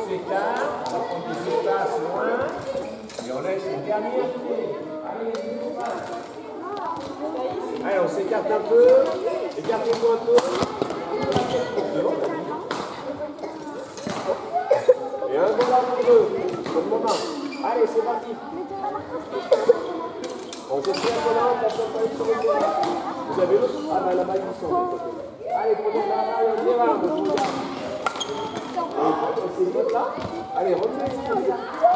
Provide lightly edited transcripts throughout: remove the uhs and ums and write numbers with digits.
s'écarte, on va prendre des espaces loin, et on laisse le dernier arriver. Allez, allez, on s'écarte un peu, écartez-vous un peu. Et un voilà pour deux, pour le moment. Allez, c'est parti. On s'est pris un peu là, on passe un peu sur le terrain. Vous avez l'autre? Ah ben là-bas, ils sont de côté. Allez, prenez là, on y va, je vous regarde. C'est votre là. Allez, revenez. Voilà.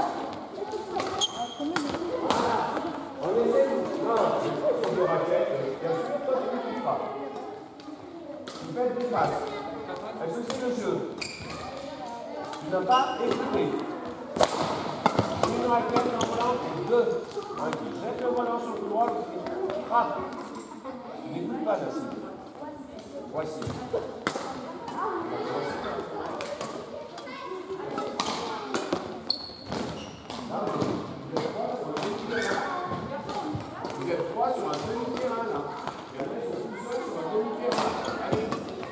On essaie. Non, c'est de raquette. Bien sûr, toi, tu ne touches pas. Tu fais des passes. Est-ce que c'est le jeu? Tu n'as pas écouté. Une raquette en volant, deux. Jette le volant sur le couloir, frappe. Tu n'écoutes pas la cible. Voici. Vous êtes trois sur un demi-terrain là. Et après, ils sont tout seuls sur un demi-terrain. Allez.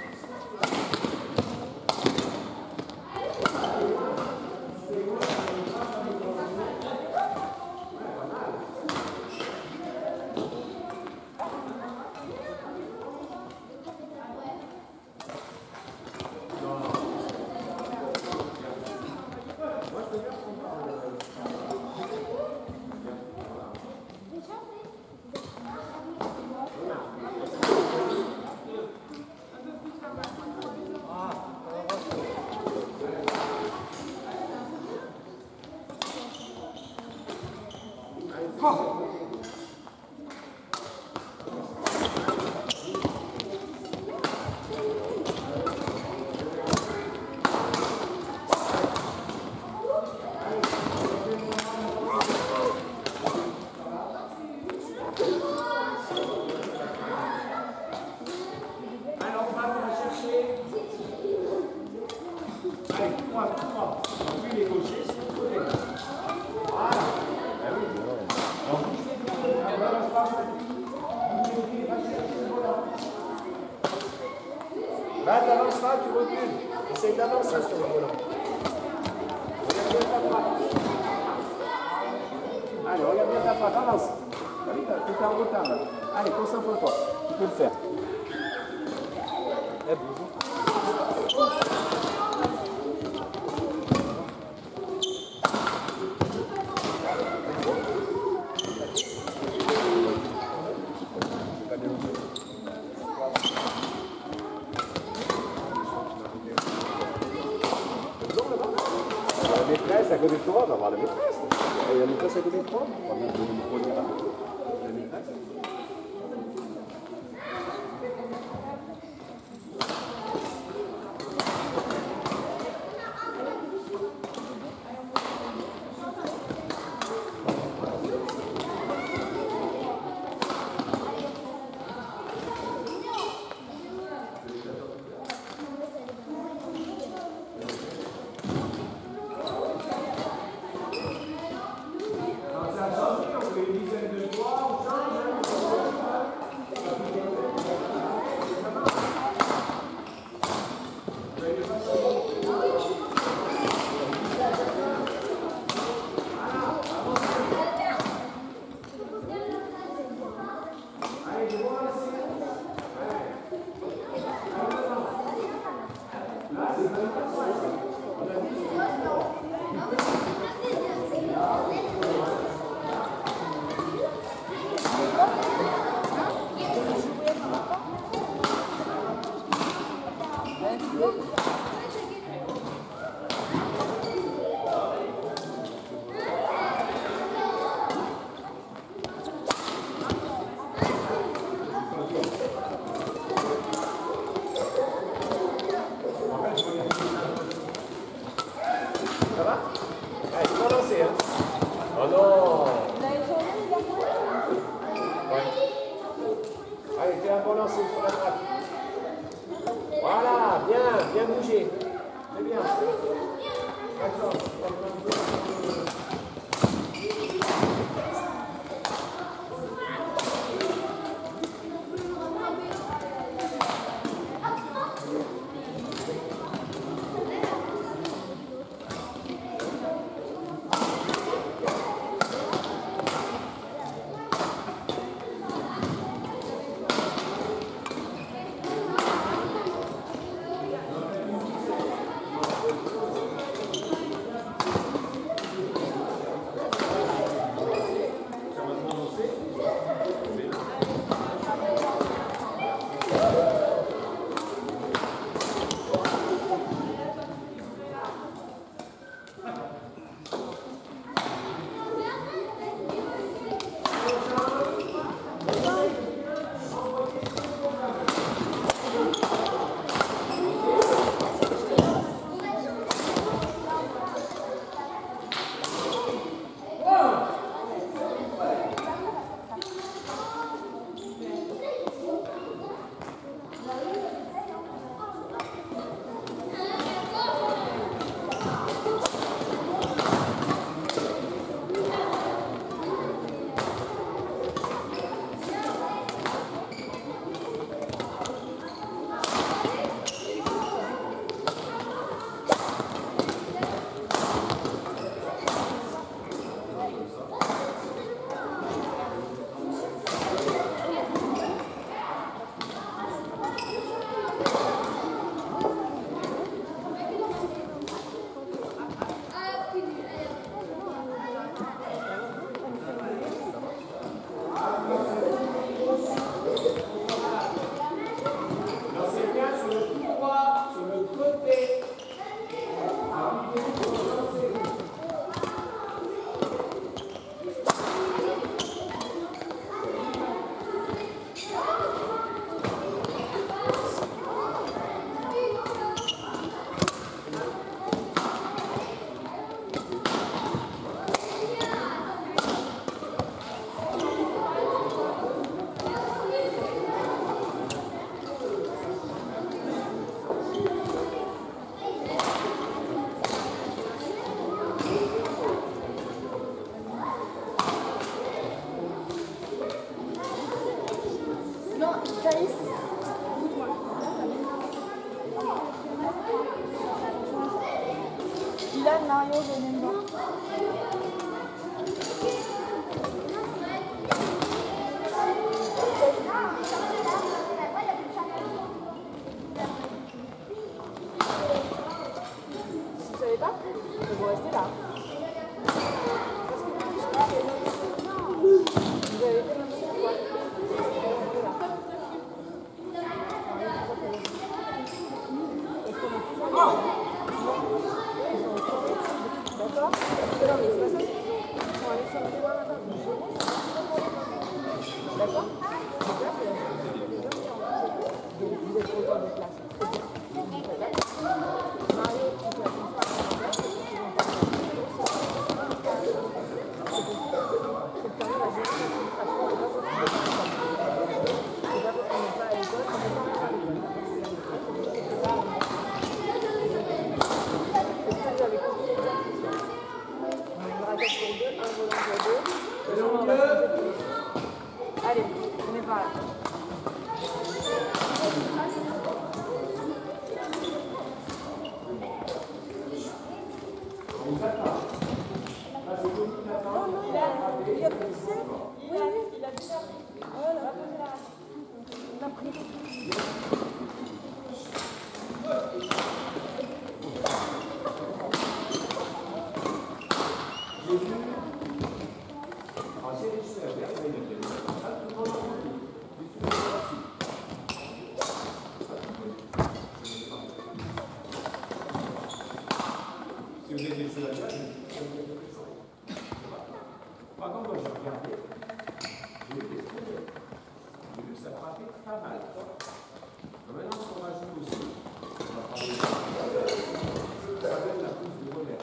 Là, tu n'avances pas, tu recules. Essaye d'avancer sur le volant. Regarde bien ta frappe. Allez, regarde bien ta frappe, avance. Tu es en retard là. Allez, concentre-toi. Tu peux le faire. Eh, bonjour. La maîtresse à côté de toi, on va voir la maîtresse. Il y a la maîtresse à côté de toi. On va bien donner le micro là. La maîtresse. Ça va? Allez, tu vas lancer, hein? Oh non! Ouais. Allez, fais un bon lancer sur la droite. Voilà, bien bougé. C'est bien. D'accord. Regarde Mario, venez me voir. Vous savez pas? Vous restez là. Parce que vous avez fait notre tour, quoi. D'accord? Non, mais c'est pas ça. Ils sont allés sur le terrain là-bas. D'accord? Donc là, c'est la chose des gens qui ont donc vous êtes content d'être là. Mario, tu fais la conférence en place, parce que tu vont parler. C'est quand même la gestion de l'administration, c'est pas parce qu'on n'est pas à l'école, on n'est pas à l'école. C'est pas avec une raquette pour deux, un volant pour deux. Allez, on est par là. Il a poussé. Oui, il a déjà. Voilà. On a pris. Si vous êtes des choses à dire, par contre, moi, j'ai regardé, j'ai vu que ça pratique pas mal. Maintenant, ce qu'on rajoute aussi, on va parler de ça s'appelle la pousse de revers.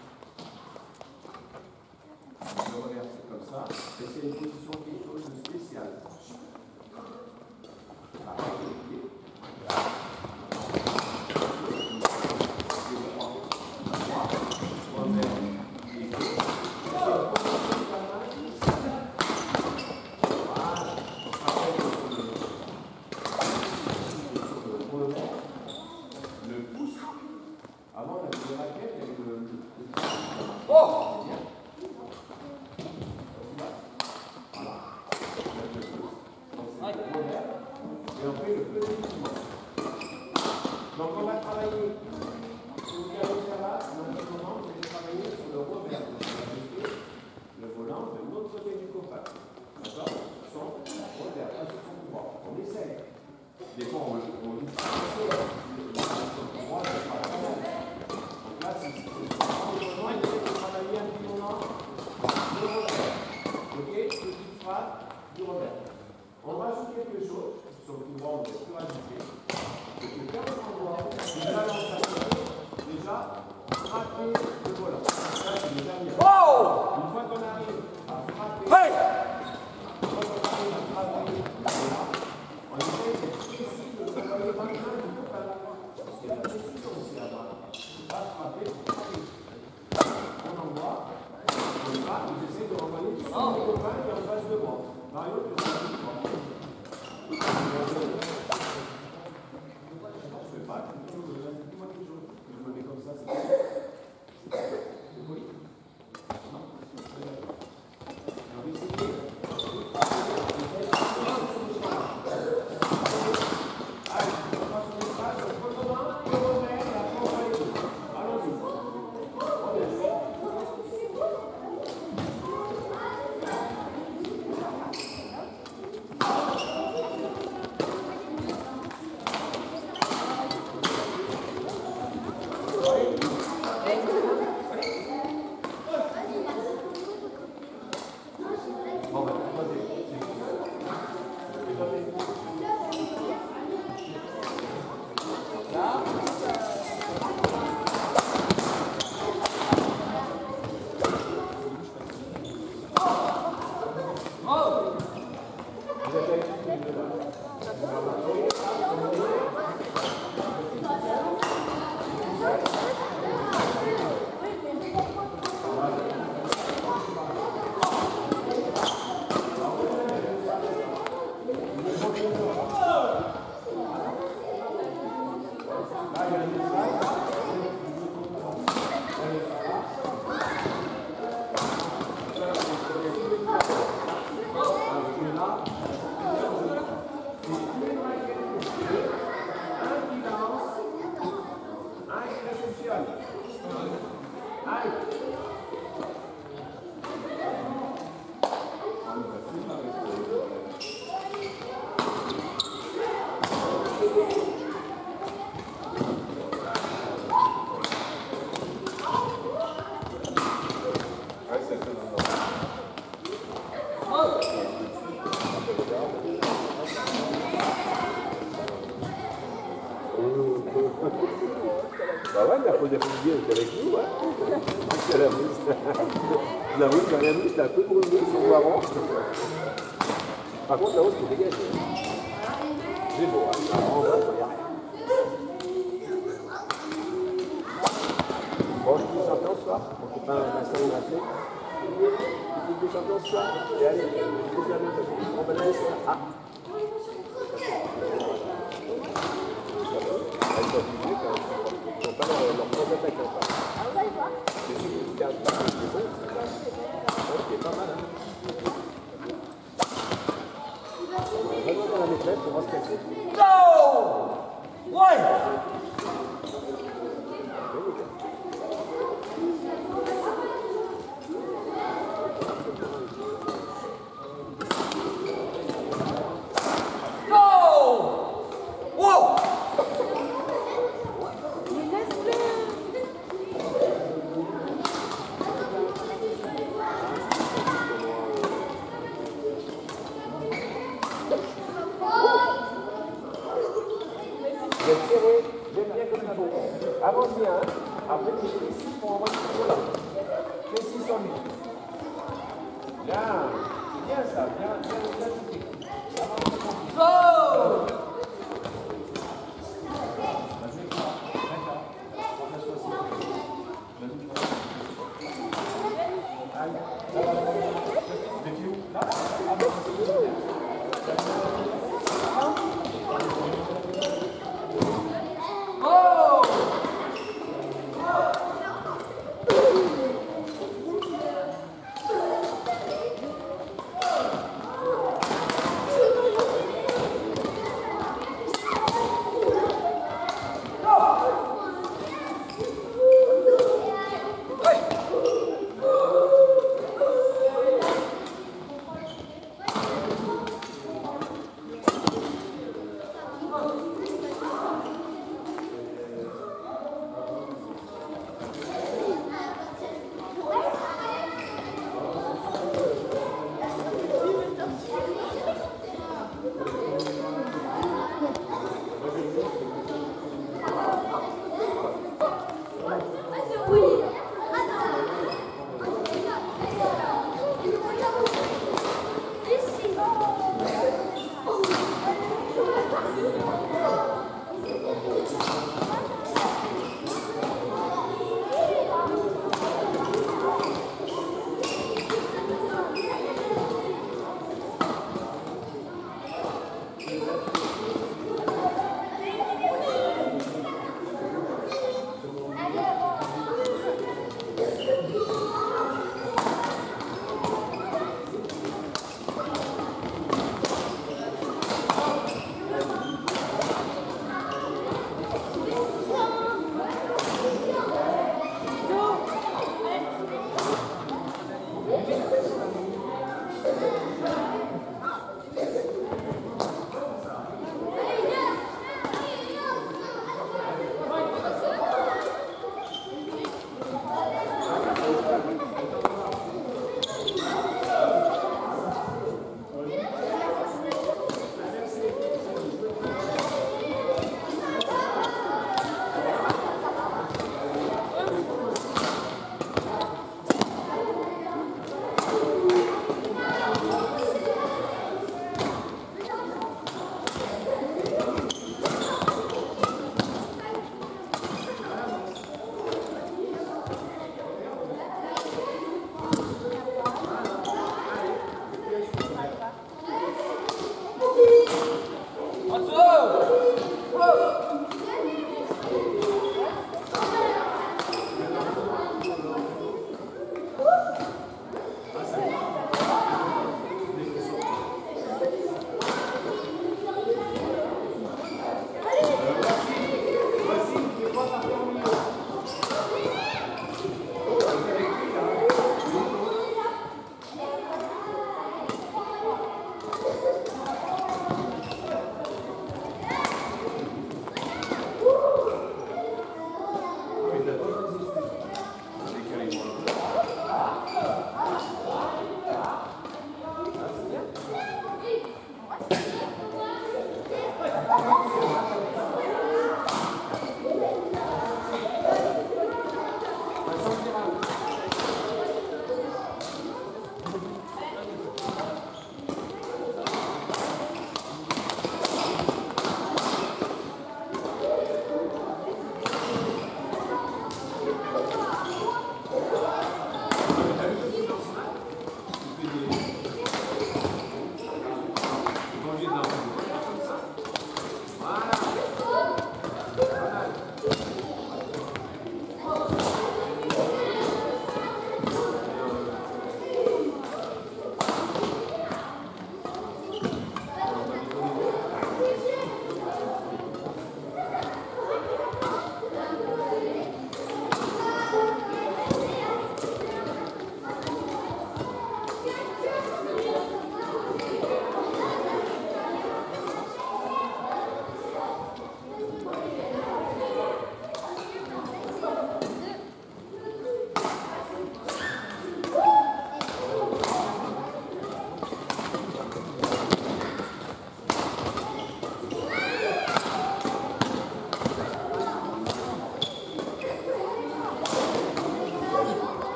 Le revers, c'est comme ça, et c'est une position quelque chose de spécial. pose des fouilles avec nous, hein. La mousse, c'est un peu brûlé, c'est marrant. Par contre, la hausse est dégagée. C'est beau, hein. En vrai, il n'y a rien. Bon, je suis champion ce soir. Mon copain Vincent m'a appelé. Je suis champion ce soir. Et allez, je vais faire le on va laisser. Ah. Ils sont obligés quand même. Ils ne sont pas leur propre attaquant. Ah, vous allez voir. C'est celui qui garde pas. C'est bon. C'est pas mal, hein. On va vraiment dans la maîtresse pour voir ce qu'elle fait. Go! Ouais! Avance bien, hein. Après tu fais ici pour envoyer le là. Fais 600 000. Bien, c'est bien ça, bien shooté.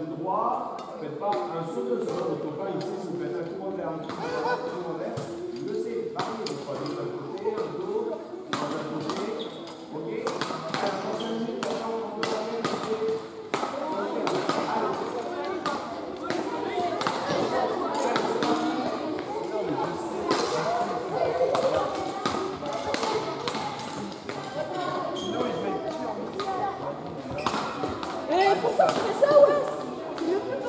du droit, faites pas un saut de sol, donc pas ici, si vous faites un coup en l'air, un coup en l'air, je sais, variez, vous prenez d'un côté, un dos, d'un côté, ok? Alors, dans 5 minutes, on peut aller, Pourquoi tu fais ça, ouais? Tu veux plus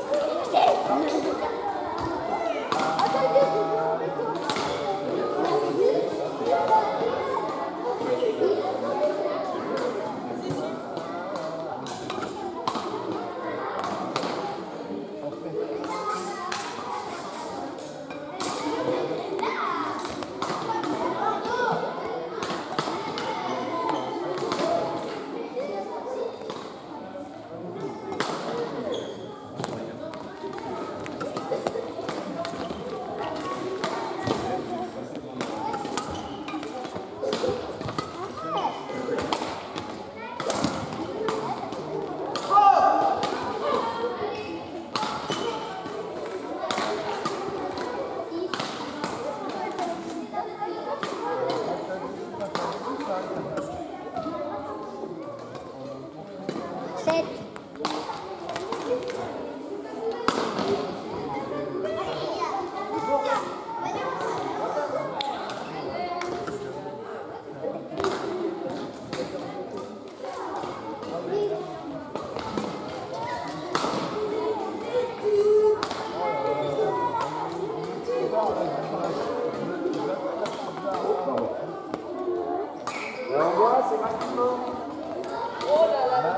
Alors moi, c'est rapidement. Oh là là,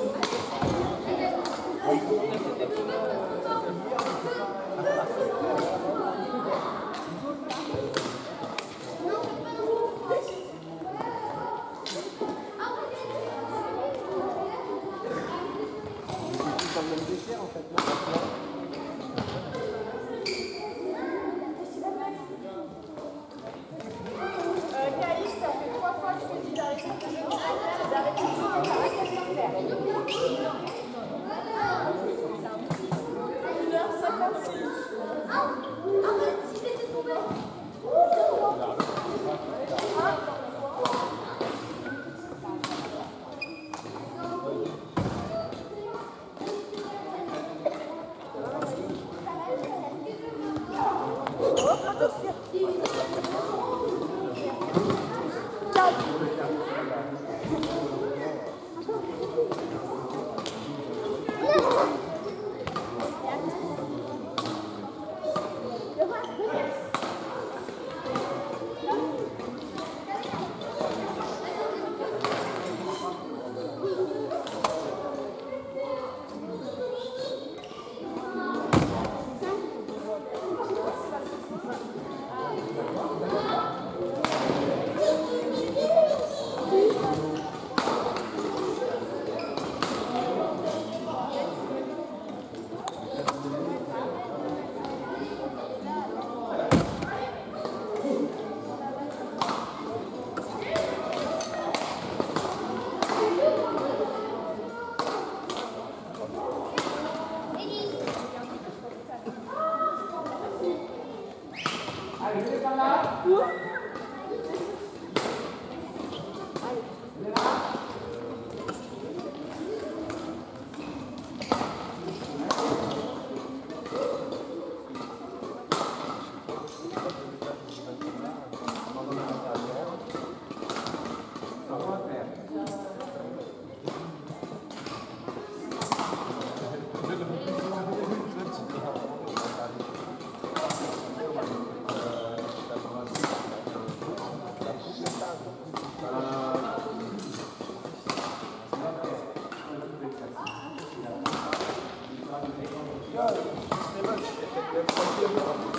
C'est le même dessert en fait, non? Caïs, ça fait 3 fois que je te dis d'arrêter de jouer d'arrêter de jouer, t'arrêtes de le faire. 1h56. C'est moche.